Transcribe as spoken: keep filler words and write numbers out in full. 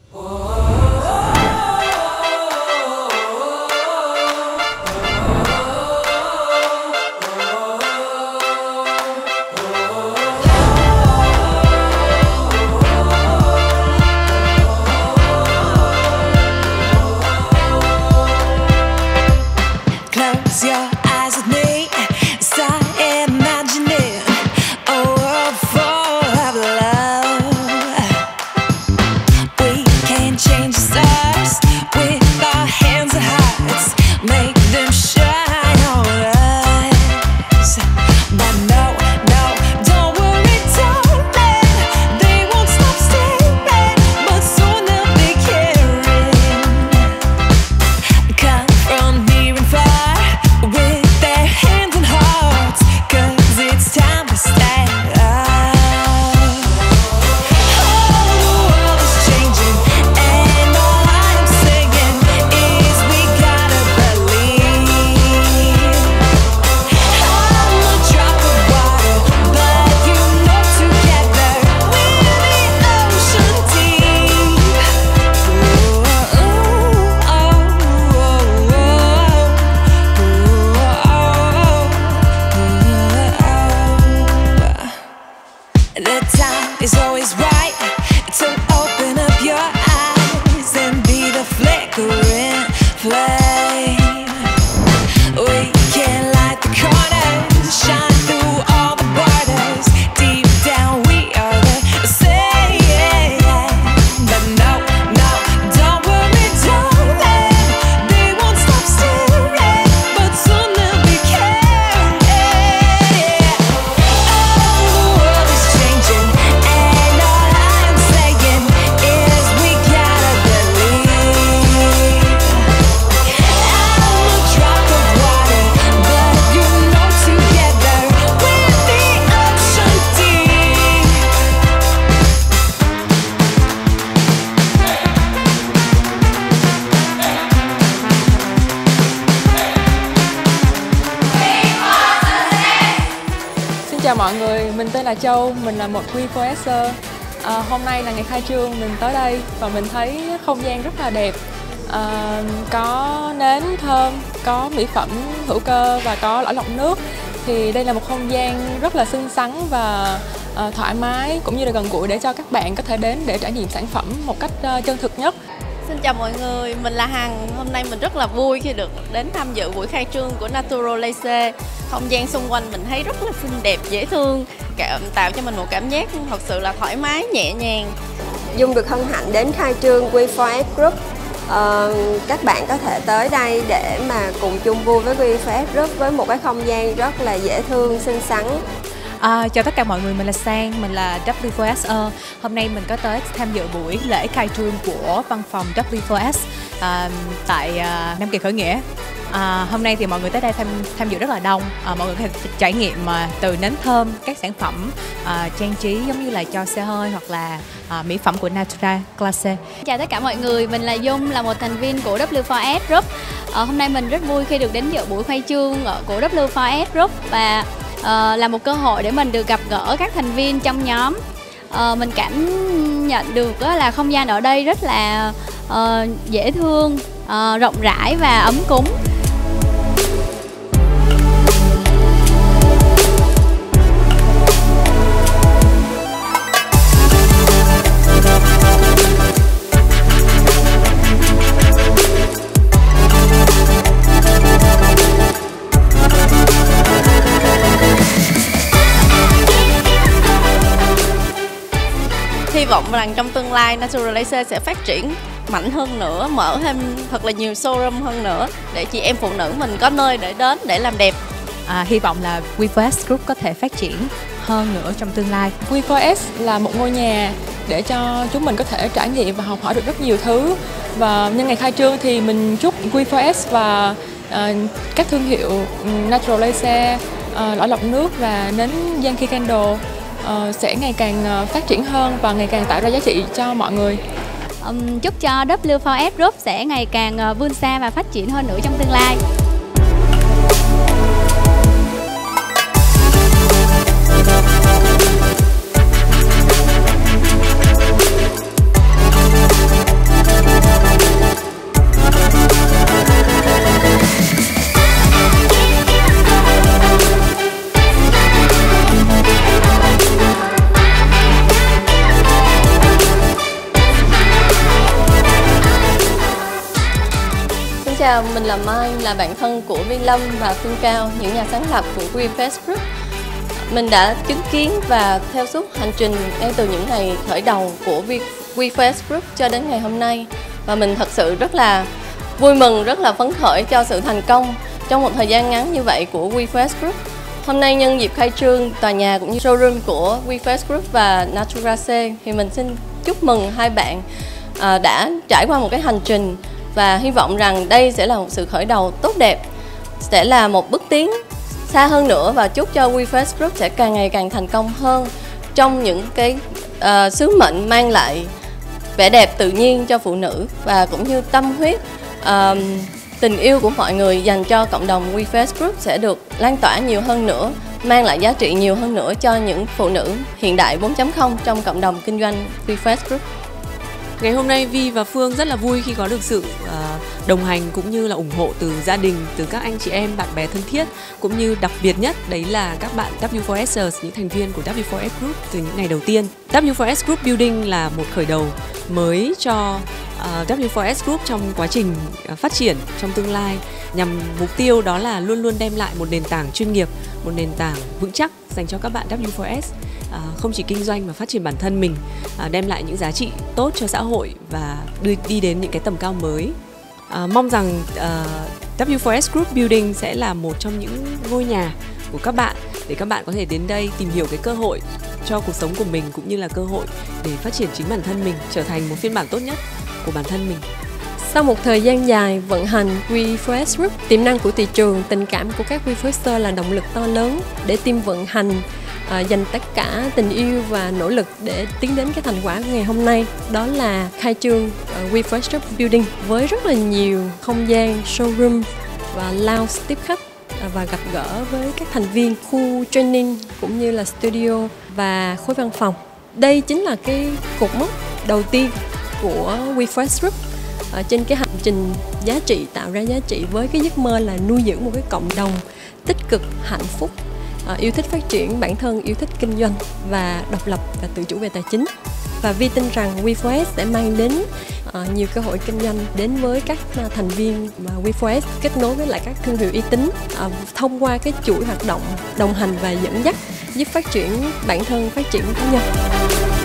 Chào mọi người, mình tên là Châu, mình là một quy phô ét-er. à, Hôm nay là ngày khai trương, mình tới đây và mình thấy không gian rất là đẹp. à, Có nến thơm, có mỹ phẩm hữu cơ và có lõi lọc nước. Thì đây là một không gian rất là xinh xắn và à, thoải mái cũng như là gần gũi để cho các bạn có thể đến để trải nghiệm sản phẩm một cách à, chân thực nhất. Xin chào mọi người, mình là Hằng. Hôm nay mình rất là vui khi được đến tham dự buổi khai trương của Naturalace. Không gian xung quanh mình thấy rất là xinh đẹp, dễ thương, tạo cho mình một cảm giác thật sự là thoải mái, nhẹ nhàng. Dung được hân hạnh đến khai trương quy phô ét Group. Ờ, các bạn có thể tới đây để mà cùng chung vui với quy phô ét Group với một cái không gian rất là dễ thương, xinh xắn. À, chào tất cả mọi người, mình là Sang, mình là vê phô ét-er. Hôm nay mình có tới tham dự buổi lễ khai trương của văn phòng vê phô ét à, tại à, Nam Kỳ Khởi Nghĩa. À, hôm nay thì mọi người tới đây tham tham dự rất là đông. À, mọi người có thể trải nghiệm à, từ nến thơm, các sản phẩm à, trang trí giống như là cho xe hơi hoặc là à, mỹ phẩm của Naturalace. Chào tất cả mọi người, mình là Dung, là một thành viên của vê phô ét Group. À, hôm nay mình rất vui khi được đến dự buổi khai trương của vê phô ét Group và uh, là một cơ hội để mình được gặp gỡ các thành viên trong nhóm. Uh, mình cảm nhận được uh, là không gian ở đây rất là uh, dễ thương, uh, rộng rãi và ấm cúng. Hy vọng rằng trong tương lai Naturalace sẽ phát triển mạnh hơn nữa, mở thêm thật là nhiều showroom hơn nữa để chị em phụ nữ mình có nơi để đến để làm đẹp. À, hy vọng là vê phô ét Group có thể phát triển hơn nữa trong tương lai. vê phô ét là một ngôi nhà để cho chúng mình có thể trải nghiệm và học hỏi được rất nhiều thứ. Và nhân ngày khai trương thì mình chúc vê phô ét và uh, các thương hiệu Naturalace, uh, lõi lọc nước và nến Yankee Candle Uh, sẽ ngày càng uh, phát triển hơn và ngày càng tạo ra giá trị cho mọi người. Um, chúc cho vê phô ét Group sẽ ngày càng uh, vươn xa và phát triển hơn nữa trong tương lai. chào, mình là Mai, là bạn thân của Vi Lâm và Phương Cao, những nhà sáng lập của WeFast Group. Mình đã chứng kiến và theo suốt hành trình ngay từ những ngày khởi đầu của WeFast Group cho đến ngày hôm nay. Và mình thật sự rất là vui mừng, rất là phấn khởi cho sự thành công trong một thời gian ngắn như vậy của WeFast Group. Hôm nay nhân dịp khai trương tòa nhà cũng như showroom của WeFast Group và Naturase thì mình xin chúc mừng hai bạn đã trải qua một cái hành trình và hy vọng rằng đây sẽ là một sự khởi đầu tốt đẹp, sẽ là một bước tiến xa hơn nữa và chúc cho WeFast Group sẽ càng ngày càng thành công hơn trong những cái uh, sứ mệnh mang lại vẻ đẹp tự nhiên cho phụ nữ và cũng như tâm huyết, uh, tình yêu của mọi người dành cho cộng đồng WeFast Group sẽ được lan tỏa nhiều hơn nữa, mang lại giá trị nhiều hơn nữa cho những phụ nữ hiện đại bốn chấm không trong cộng đồng kinh doanh WeFast Group. Ngày hôm nay Vi và Phương rất là vui khi có được sự uh, đồng hành cũng như là ủng hộ từ gia đình, từ các anh chị em, bạn bè thân thiết, cũng như đặc biệt nhất đấy là các bạn W four Sers, những thành viên của W four S Group từ những ngày đầu tiên. W four S Group Building là một khởi đầu mới cho uh, W four S Group trong quá trình uh, phát triển trong tương lai, nhằm mục tiêu đó là luôn luôn đem lại một nền tảng chuyên nghiệp, một nền tảng vững chắc dành cho các bạn W four S. À, không chỉ kinh doanh mà phát triển bản thân mình, à, đem lại những giá trị tốt cho xã hội và đi, đi đến những cái tầm cao mới. À, mong rằng à, W four S Group Building sẽ là một trong những ngôi nhà của các bạn để các bạn có thể đến đây tìm hiểu cái cơ hội cho cuộc sống của mình cũng như là cơ hội để phát triển chính bản thân mình, trở thành một phiên bản tốt nhất của bản thân mình. Sau một thời gian dài vận hành We four S Group, tiềm năng của thị trường, tình cảm của các WeFaster là động lực to lớn để team vận hành À, dành tất cả tình yêu và nỗ lực để tiến đến cái thành quả của ngày hôm nay, đó là khai trương uh, WeFast Group Building với rất là nhiều không gian showroom và lounge tiếp khách uh, và gặp gỡ với các thành viên khu training cũng như là studio và khối văn phòng. Đây chính là cái cột mốc đầu tiên của WeFast Group uh, trên cái hành trình giá trị, tạo ra giá trị với cái giấc mơ là nuôi dưỡng một cái cộng đồng tích cực, hạnh phúc, À, yêu thích phát triển bản thân, yêu thích kinh doanh và độc lập và tự chủ về tài chính. Và Vi tin rằng We four S sẽ mang đến uh, nhiều cơ hội kinh doanh đến với các uh, thành viên mà We four S kết nối với lại các thương hiệu uy tín uh, thông qua cái chuỗi hoạt động đồng hành và dẫn dắt giúp phát triển bản thân, phát triển cá nhân.